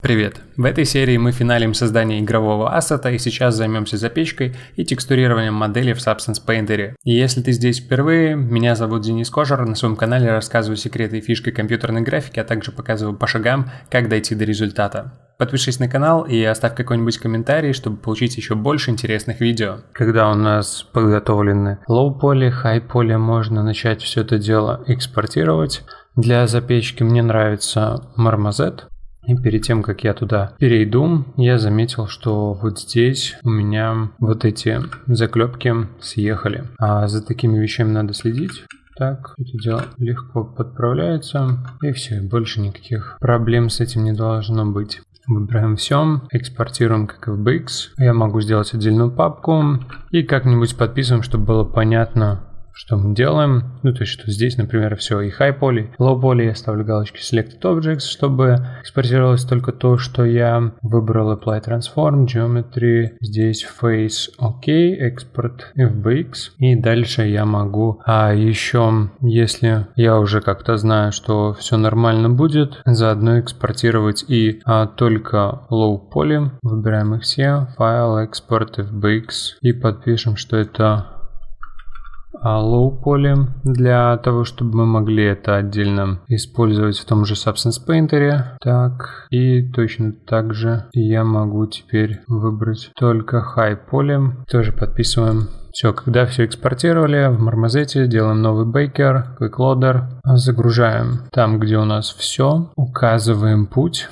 Привет! В этой серии мы финалим создание игрового ассета и сейчас займемся запечкой и текстурированием модели в Substance Painter. И если ты здесь впервые, меня зовут Денис Кожер, на своем канале рассказываю секреты и фишки компьютерной графики, а также показываю по шагам, как дойти до результата. Подпишись на канал и оставь какой-нибудь комментарий, чтобы получить еще больше интересных видео. Когда у нас подготовлены low poly, high poly, можно начать все это дело экспортировать. Для запечки мне нравится Marmoset. И перед тем, как я туда перейду, я заметил, что вот здесь у меня вот эти заклепки съехали. А за такими вещами надо следить. Так, это дело легко подправляется. И все, больше никаких проблем с этим не должно быть. Выбираем все, экспортируем как FBX. Я могу сделать отдельную папку и как-нибудь подписываем, чтобы было понятно, что мы делаем. Ну, то есть, что здесь, например, все и high poly, low poly. Я ставлю галочки selected objects, чтобы экспортировалось только то, что я выбрал. Apply transform, geometry, здесь face, OK, export FBX. И дальше я могу, еще, если я уже как-то знаю, что все нормально будет, заодно экспортировать и только low poly. Выбираем их все, file, export, FBX и подпишем, что это low poly, для того, чтобы мы могли это отдельно использовать в том же Substance Painter. Так, и точно так же я могу теперь выбрать только high poly. Тоже подписываем. Все, когда все экспортировали, в Marmoset делаем новый Baker, Quick Loader, загружаем там, где у нас все, указываем путь.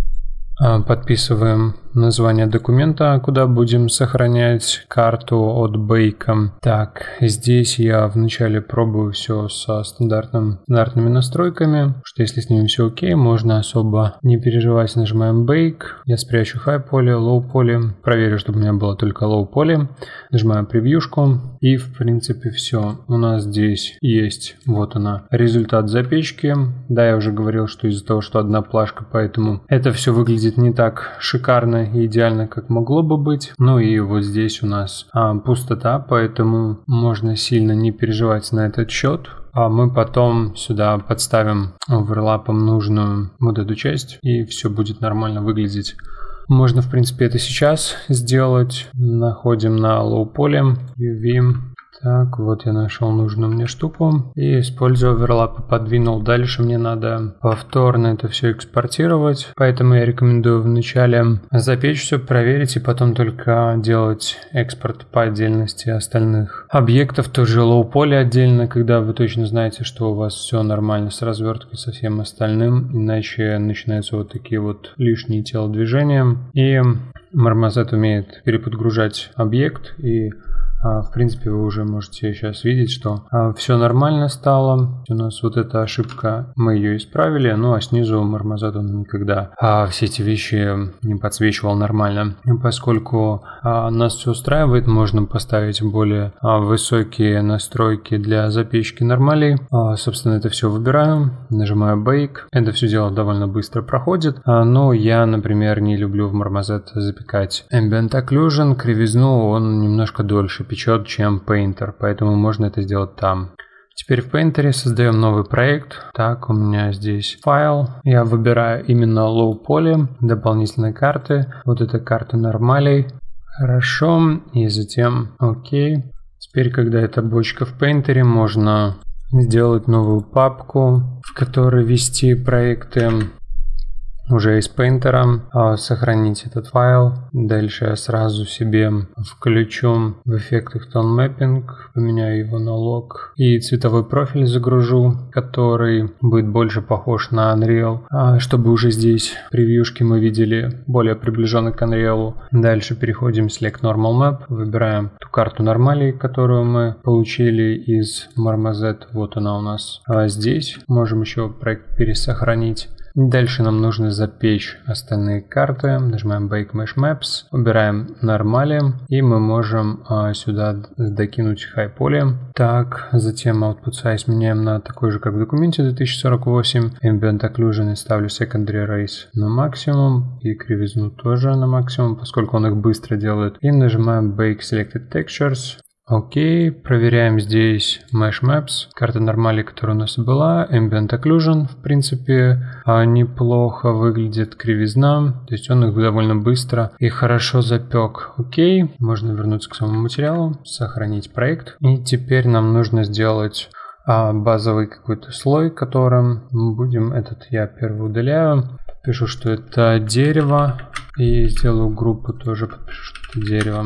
Подписываем название документа, куда будем сохранять карту от Бейка. Так, здесь я вначале пробую все со стандартными настройками, что если с ними все окей, можно особо не переживать. Нажимаем Bake, я спрячу High Poly, Low Poly, проверю, чтобы у меня было только Low Poly. Нажимаем превьюшку и в принципе все. У нас здесь есть, вот она, результат запечки. Да, я уже говорил, что из-за того, что одна плашка, поэтому это все выглядит не так шикарно и идеально, как могло бы быть. Ну и вот здесь у нас пустота, поэтому можно сильно не переживать на этот счет. А мы потом сюда подставим оверлапом нужную вот эту часть, и все будет нормально выглядеть. Можно, в принципе, это сейчас сделать. Находим на low poly, UV. Так, вот я нашел нужную мне штуку и, используя оверлап, подвинул. Дальше мне надо повторно это все экспортировать, поэтому я рекомендую вначале запечь все, проверить и потом только делать экспорт по отдельности остальных объектов. Тоже low poly отдельно, когда вы точно знаете, что у вас все нормально с разверткой, со всем остальным, иначе начинаются вот такие вот лишние телодвижения. И Marmoset умеет переподгружать объект, и в принципе, вы уже можете сейчас видеть, что все нормально стало. У нас вот эта ошибка, мы ее исправили, ну а снизу Marmoset он никогда все эти вещи не подсвечивал нормально. И поскольку нас все устраивает, можно поставить более высокие настройки для запечки нормалей. Собственно, это все выбираю, нажимаю Bake. Это все дело довольно быстро проходит, но я, например, не люблю в Marmoset запекать Ambient Occlusion, кривизну, он немножко дольше печет, чем Painter, поэтому можно это сделать там. Теперь в Painter создаем новый проект. Так, у меня здесь файл. Я выбираю именно Low Poly, дополнительные карты. Вот эта карта нормалей. Хорошо. И затем ОК. Теперь, когда эта бочка в Painter, можно сделать новую папку, в которой ввести проекты уже из Painter, сохранить этот файл. Дальше я сразу себе включу в эффектах Tone Mapping, поменяю его на Log и цветовой профиль загружу, который будет больше похож на Unreal, чтобы уже здесь в превьюшке мы видели более приближенный к Unreal. Дальше переходим в Select Normal Map, выбираем ту карту нормалей, которую мы получили из Marmoset. Вот она у нас здесь. Можем еще проект пересохранить. Дальше нам нужно запечь остальные карты. Нажимаем Bake Mesh Maps, убираем нормали, и мы можем сюда докинуть High Poly. Так, затем Output Size меняем на такой же, как в документе 2048. Ambient Occlusion и ставлю Secondary Race на максимум, и кривизну тоже на максимум, поскольку он их быстро делает. И нажимаем Bake Selected Textures. Окей, проверяем здесь Mesh Maps, карта нормали, которая у нас была, Ambient Occlusion, в принципе, неплохо выглядит, кривизна, то есть он их довольно быстро и хорошо запек. Окей, можно вернуться к самому материалу, сохранить проект. И теперь нам нужно сделать базовый какой-то слой, которым мы будем, этот я первый удаляю, пишу, что это дерево, и сделаю группу, тоже подпишу, что это дерево.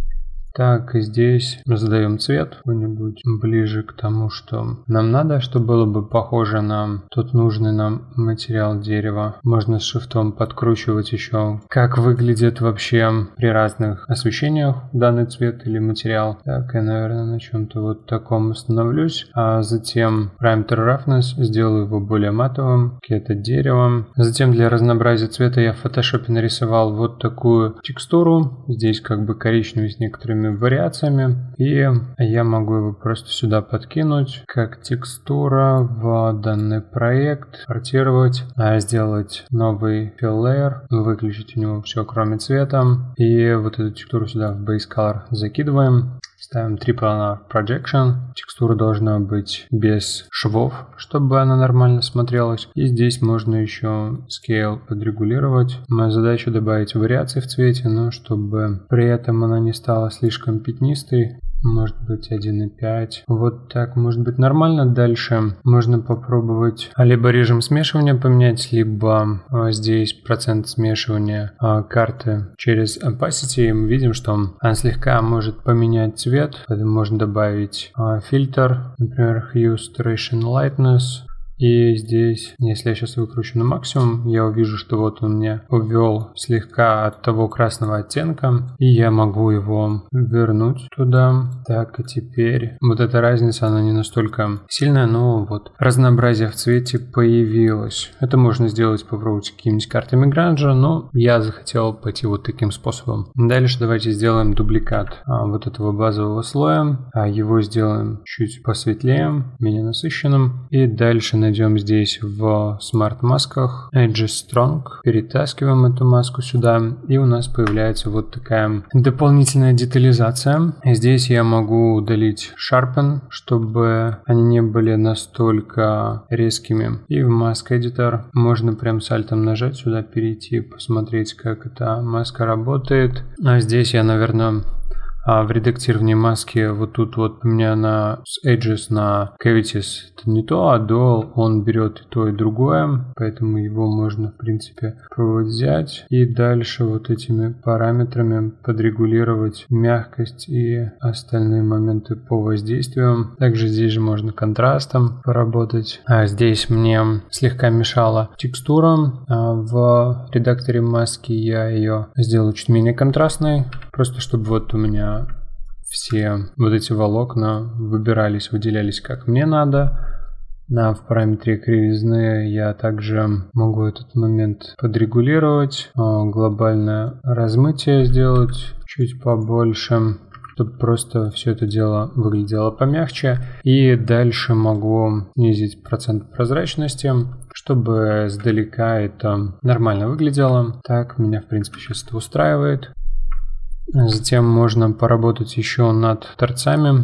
Так, и здесь задаем цвет какой-нибудь ближе к тому, что нам надо, чтобы было бы похоже на тот нужный нам материал дерева. Можно с шрифтом подкручивать еще, как выглядит вообще при разных освещениях данный цвет или материал. Так, я, наверное, на чем-то вот таком остановлюсь. А затем Parameter Roughness, сделаю его более матовым. Это дерево. Затем для разнообразия цвета я в Photoshop нарисовал вот такую текстуру. Здесь как бы коричневый с некоторыми вариациями, и я могу его просто сюда подкинуть как текстура в данный проект, экспортировать, сделать новый fill layer, выключить у него все кроме цвета, и вот эту текстуру сюда в base color закидываем. Ставим Triplanar Projection. Текстура должна быть без швов, чтобы она нормально смотрелась. И здесь можно еще Scale подрегулировать. Моя задача добавить вариации в цвете, но чтобы при этом она не стала слишком пятнистой. Может быть 1.5. Вот так может быть нормально. Дальше можно попробовать либо режим смешивания поменять, либо здесь процент смешивания карты через Opacity. И мы видим, что он слегка может поменять цвет. Поэтому можно добавить фильтр, например, Hue Saturation Lightness. И здесь, если я сейчас выкручу на максимум, я увижу, что вот он мне увел слегка от того красного оттенка. И я могу его вернуть туда. Так, и теперь вот эта разница, она не настолько сильная, но вот разнообразие в цвете появилось. Это можно сделать, попробовать какими-нибудь картами гранжа, но я захотел пойти вот таким способом. Дальше давайте сделаем дубликат вот этого базового слоя. Его сделаем чуть посветлее, менее насыщенным. И дальше найдем здесь в смарт-масках Edge Strong, перетаскиваем эту маску сюда, и у нас появляется вот такая дополнительная детализация. И здесь я могу удалить Sharpen, чтобы они не были настолько резкими. И в Mask Editor можно прям с альтом нажать сюда, перейти, посмотреть, как эта маска работает. А здесь я, наверное, в редактировании маски вот тут вот у меня с Edges на Cavities это не то, а Dual он берет и то, и другое, поэтому его можно в принципе пробовать взять и дальше вот этими параметрами подрегулировать мягкость и остальные моменты по воздействию. Также здесь же можно контрастом поработать. Здесь мне слегка мешала текстура. В редакторе маски я ее сделаю чуть менее контрастной, просто чтобы вот у меня все вот эти волокна выбирались, выделялись как мне надо. В параметре кривизны я также могу этот момент подрегулировать, глобальное размытие сделать чуть побольше, чтобы просто все это дело выглядело помягче. И дальше могу снизить процент прозрачности, чтобы сдалека это нормально выглядело. Так, меня в принципе сейчас это устраивает. Затем можно поработать еще над торцами.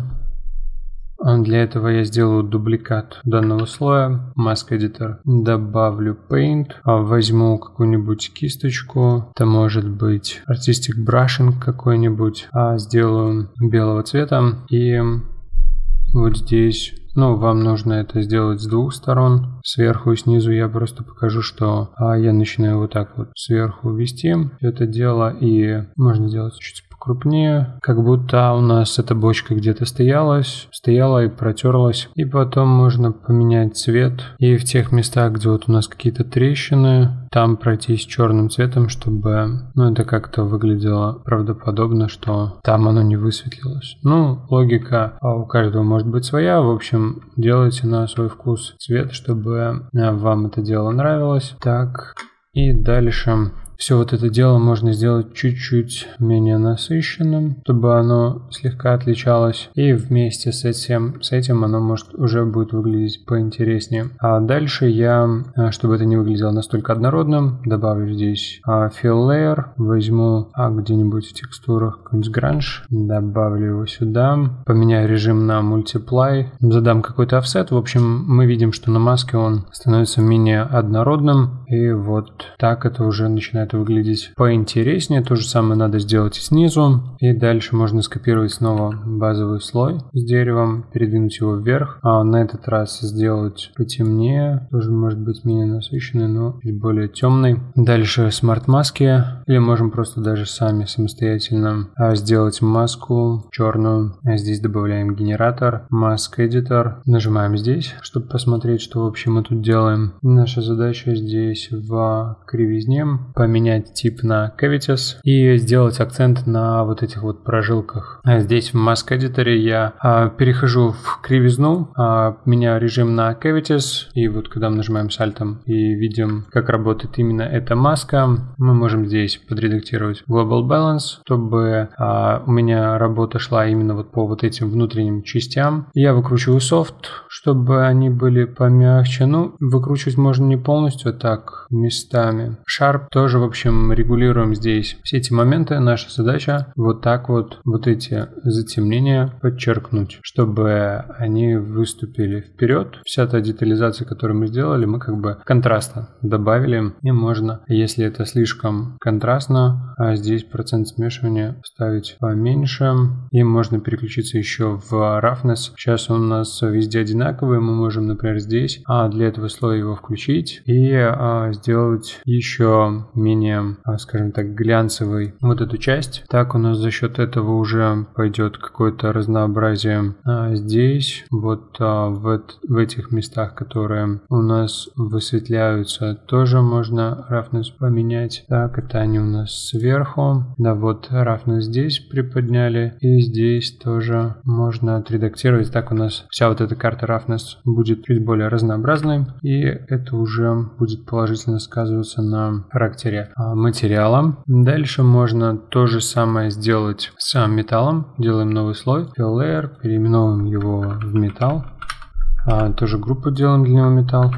Для этого я сделаю дубликат данного слоя, Mask Editor, добавлю Paint, возьму какую-нибудь кисточку, это может быть Artistic Brushing какой-нибудь, сделаю белого цвета и вот здесь. Вам нужно это сделать с двух сторон, сверху и снизу. Я просто покажу, что я начинаю вот так вот сверху вести это дело, и можно сделать чуть покрупнее, как будто у нас эта бочка где-то стояла и протерлась. И потом можно поменять цвет, и в тех местах, где вот у нас какие-то трещины, там пройтись черным цветом, чтобы это как-то выглядело правдоподобно, что там оно не высветлилось. Логика у каждого может быть своя. В общем, делайте на свой вкус цвет, чтобы вам это дело нравилось. Так, и дальше все вот это дело можно сделать чуть-чуть менее насыщенным, чтобы оно слегка отличалось. И вместе с этим оно может уже будет выглядеть поинтереснее. А дальше я, чтобы это не выглядело настолько однородным, добавлю здесь Fill Layer, возьму где-нибудь в текстурах какой-нибудь Grunge, добавлю его сюда, поменяю режим на Multiply, задам какой-то offset. В общем, мы видим, что на маске он становится менее однородным, и вот так это уже начинает выглядеть поинтереснее. То же самое надо сделать и снизу, и дальше можно скопировать снова базовый слой с деревом, передвинуть его вверх, а на этот раз сделать потемнее, тоже может быть менее насыщенный, но чуть более темный. Дальше смарт маски, или можем просто даже сами самостоятельно сделать маску черную. Здесь добавляем генератор, Mask Editor, нажимаем здесь, чтобы посмотреть, что вообще мы тут делаем. Наша задача здесь в кривизне поменять тип на Cavities и сделать акцент на вот этих вот прожилках. Здесь в Mask Editor я перехожу в кривизну, меняю режим на Cavities, и вот когда мы нажимаем с Alt и видим, как работает именно эта маска, мы можем здесь подредактировать Global Balance, чтобы у меня работа шла именно вот по вот этим внутренним частям. Я выкручиваю софт, чтобы они были помягче. Ну, выкручивать можно не полностью, а так местами. Sharp тоже, в общем, регулируем здесь все эти моменты. Наша задача вот так вот эти затемнения подчеркнуть, чтобы они выступили вперед. Вся та детализация, которую мы сделали, мы как бы контраста добавили. И можно, если это слишком контрастно, здесь процент смешивания ставить поменьше. И можно переключиться еще в Roughness. Сейчас он у нас везде одинаковый. Мы можем, например, здесь для этого слоя его включить и сделать еще менее, скажем так, глянцевый вот эту часть. Так у нас за счет этого уже пойдет какое-то разнообразие здесь, вот в этих местах, которые у нас высветляются, тоже можно Roughness поменять. Так, это они у нас сверху. Да, вот Roughness здесь приподняли, и здесь тоже можно отредактировать. Так у нас вся вот эта карта Roughness будет чуть более разнообразной, и это уже будет положительно сказываться на характере материала. Дальше можно то же самое сделать с металлом. Делаем новый слой, Fill Layer, переименовываем его в металл. Тоже группу делаем для него металл.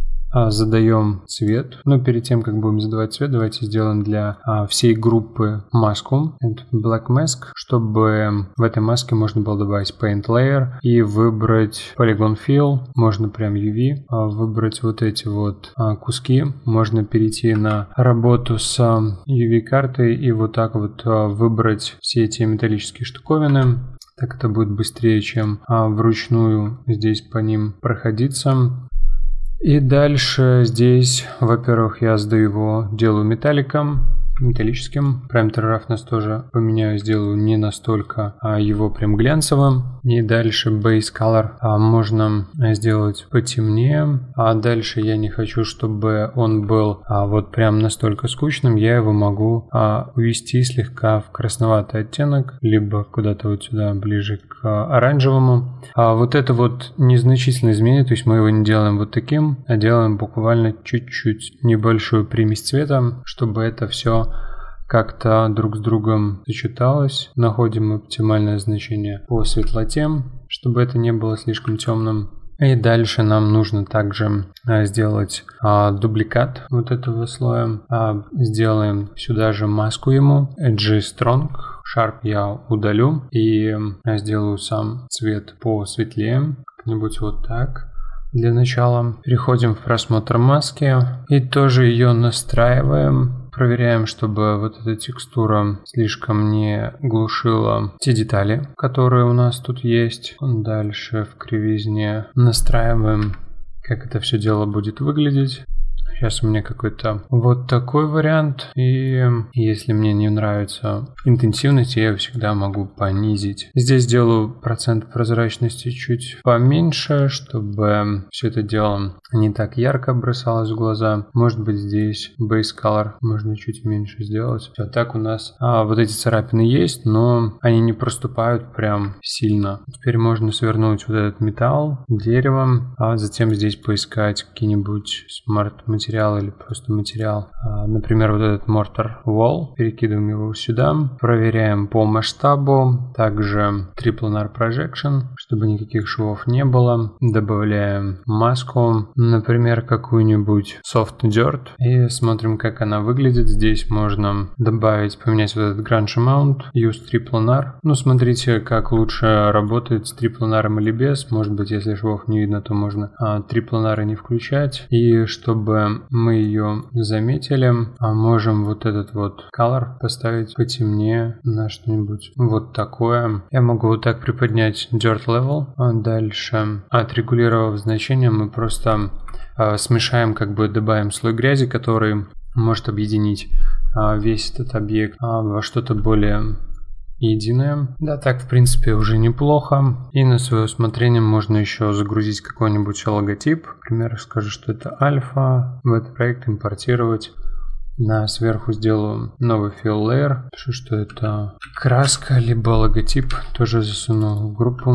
Задаем цвет. Но перед тем, как будем задавать цвет, давайте сделаем для всей группы маску. Это Black Mask, чтобы в этой маске можно было добавить Paint Layer и выбрать Polygon Fill. Можно прям UV выбрать вот эти вот куски. Можно перейти на работу с UV картой и вот так вот выбрать все эти металлические штуковины. Так это будет быстрее, чем вручную здесь по ним проходиться. И дальше здесь, во-первых, я сдаю его, делаю металлическим. Parameter Roughness тоже поменяю, сделаю не настолько его прям глянцевым. И дальше Base Color можно сделать потемнее. А дальше я не хочу, чтобы он был вот прям настолько скучным. Я его могу увести слегка в красноватый оттенок, либо куда-то вот сюда ближе к оранжевому. Вот это вот незначительное изменение, то есть мы его не делаем вот таким, а делаем буквально чуть-чуть небольшую примесь цвета, чтобы это все как-то друг с другом сочеталось. Находим оптимальное значение по светлоте, чтобы это не было слишком темным. И дальше нам нужно также сделать дубликат вот этого слоя. Сделаем сюда же маску ему, Edge Strong. Sharp я удалю и сделаю сам цвет посветлее, как-нибудь вот так. Для начала переходим в просмотр маски и тоже ее настраиваем. Проверяем, чтобы вот эта текстура слишком не глушила те детали, которые у нас тут есть. Дальше в кривизне настраиваем, как это все дело будет выглядеть. Сейчас у меня какой-то вот такой вариант. И если мне не нравится интенсивность, я ее всегда могу понизить. Здесь делаю процент прозрачности чуть поменьше, чтобы все это дело не так ярко бросалось в глаза. Может быть, здесь Base Color можно чуть меньше сделать. Все, так у нас вот эти царапины есть, но они не проступают прям сильно. Теперь можно свернуть вот этот металл, дерево, а затем здесь поискать какие-нибудь смарт-материалы. материал или просто материал. Например, вот этот Mortar Wall. Перекидываем его сюда. Проверяем по масштабу. Также Triplanar Projection, чтобы никаких швов не было. Добавляем маску. Например, какую-нибудь Soft Dirt. И смотрим, как она выглядит. Здесь можно добавить, поменять вот этот Grunge Amount. Use Triplanar. Ну, смотрите, как лучше работает с трипланаром или без. Может быть, если швов не видно, то можно трипланары не включать. И чтобы мы ее заметили, можем вот этот вот color поставить потемнее на что-нибудь вот такое. Я могу вот так приподнять Dirt Level. Дальше, отрегулировав значение, мы просто смешаем, как бы добавим слой грязи, который может объединить весь этот объект во что-то более единое. Да, так в принципе уже неплохо. И на свое усмотрение можно еще загрузить какой-нибудь логотип. Например, скажу, что это альфа. В этот проект импортировать. Сверху сделаю новый fill layer. Пишу, что это краска, либо логотип. Тоже засуну в группу.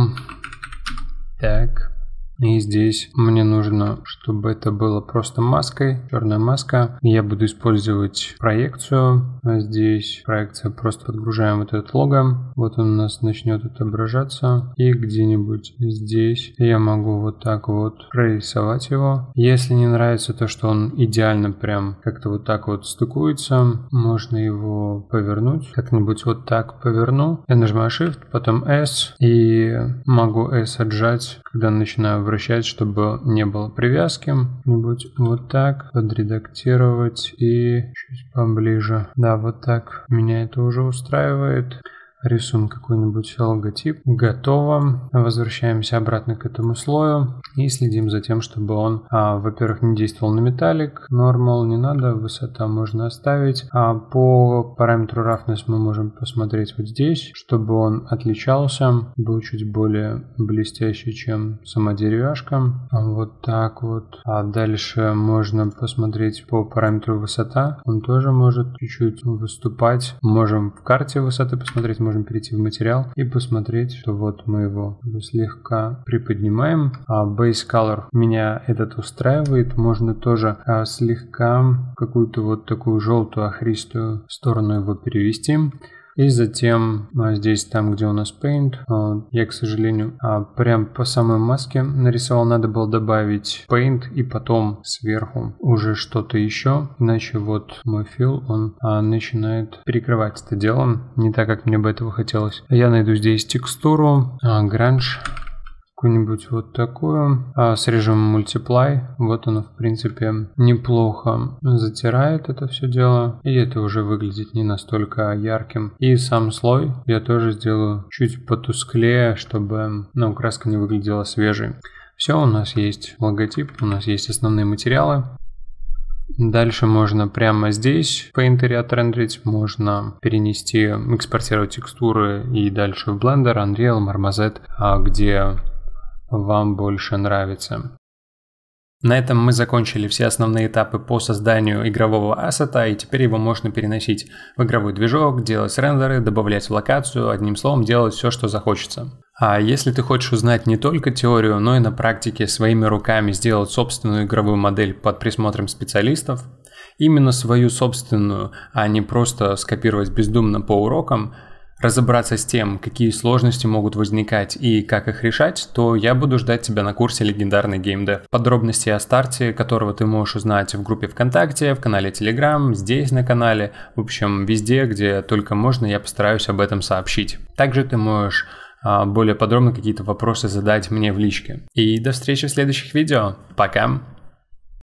Так. И здесь мне нужно, чтобы это было просто маской, черная маска. Я буду использовать проекцию. Здесь проекция, просто подгружаем вот этот лого. Вот он у нас начнет отображаться. И где-нибудь здесь я могу вот так вот прорисовать его. Если не нравится то, что он идеально прям как-то вот так вот стыкуется, можно его повернуть. Как-нибудь вот так поверну. Я нажимаю Shift, потом S. И могу S отжать, когда начинаю вращать, чтобы не было привязки. Вот так подредактировать и чуть поближе. Да, вот так меня это уже устраивает. Рисуем какой-нибудь логотип. Готово. Возвращаемся обратно к этому слою и следим за тем, чтобы он, во-первых, не действовал на металлик. Normal не надо, высота можно оставить. По параметру Roughness мы можем посмотреть вот здесь, чтобы он отличался, был чуть более блестящий, чем сама деревяшка. Вот так вот. Дальше можно посмотреть по параметру высота. Он тоже может чуть-чуть выступать. Можем в карте высоты посмотреть, можем перейти в материал и посмотреть, что вот мы его слегка приподнимаем. Base Color меня этот устраивает. Можно тоже слегка какую-то вот такую желтую охристую сторону его перевести. И затем здесь, там, где у нас Paint, я, к сожалению, прям по самой маске нарисовал. Надо было добавить Paint и потом сверху уже что-то еще. Иначе вот мой фил, он начинает перекрывать это дело. Не так, как мне бы этого хотелось. Я найду здесь текстуру, Grunge. Какую-нибудь вот такую, с режимом Multiply. Вот оно, в принципе, неплохо затирает это все дело. И это уже выглядит не настолько ярким. И сам слой я тоже сделаю чуть потусклее, чтобы краска не выглядела свежей. Все, у нас есть логотип, у нас есть основные материалы. Дальше можно прямо здесь в Painter отрендерить, можно перенести, экспортировать текстуры и дальше в Blender, Unreal, Marmoset, где вам больше нравится. На этом мы закончили все основные этапы по созданию игрового ассета, и теперь его можно переносить в игровой движок, делать рендеры, добавлять в локацию, одним словом, делать все, что захочется. А если ты хочешь узнать не только теорию, но и на практике своими руками сделать собственную игровую модель под присмотром специалистов, именно свою собственную, а не просто скопировать бездумно по урокам, разобраться с тем, какие сложности могут возникать и как их решать, то я буду ждать тебя на курсе «Легендарный геймдев». Подробности о старте, которого ты можешь узнать в группе ВКонтакте, в канале Telegram, здесь на канале, в общем, везде, где только можно, я постараюсь об этом сообщить. Также ты можешь более подробно какие-то вопросы задать мне в личке. И до встречи в следующих видео. Пока!